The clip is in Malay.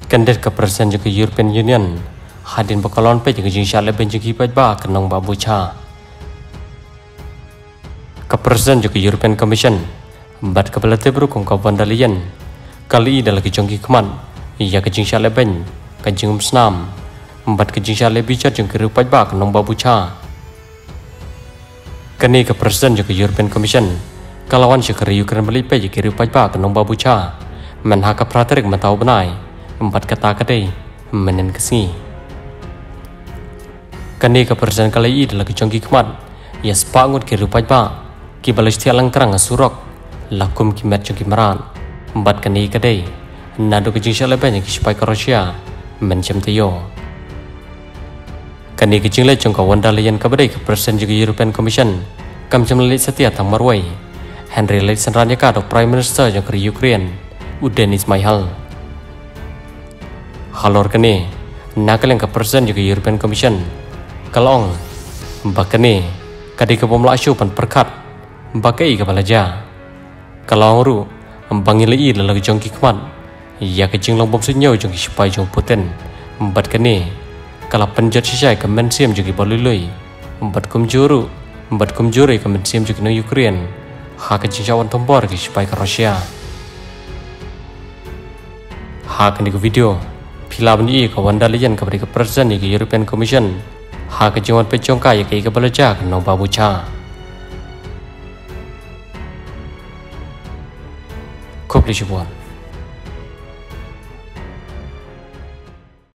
Kandet ke Presiden juga European Union hadin bakalon pe juga jing syale ben jing ba kenong babu cha. Ke Presiden juga European Commission bat ke belate berukung ke Vandalian kali dalam kejongki keman ia ke jing syale ben ke jing snam bat ke jing syale bicar jing ke rupai ba kenong babu cha. Kini ke Presiden juga European Commission kalawan syekari Ukraine beli pe jing rupai ba kenong babu cha menha ke praterik mentau benai empat kata kadai menen kesini. Kini ke Presiden kali ini dalam kejongki kemat ia sepangut ke rupai ba ki balai setiap langkrang asurok lakum ki met jongki meran empat kini kadai nado ke jing syale ben ki supaya ke Rusia mencem tiyo. Kini ke jing le jongka Vandalian kabadai ke Presiden juga European Commission kam jemlelit setia tang marwai Henry Leitsen Ranyaka dok Prime Minister jong ke Ukraine Uden Ismail. Halor kene nakal yang ke Presiden juga European Commission kalong bakane kadi ke pomla asyu pan perkat bakai ke balaja kalong ru bangilai lalu jongki keman ya ke jinglong bom senyau jongki supaya jong Putin bat kene kala penjat sisai ke mensiam juga balului bat kumjuru ke mensiam juga no Ukraine ha ke jingsawan tombor ke supaya ke Rusia ha kene ke video Filam ni ke Vandalian kepada ke Presiden ke European Commission ha ke jingon pecongka ya ke belajar no babu cha. Kop li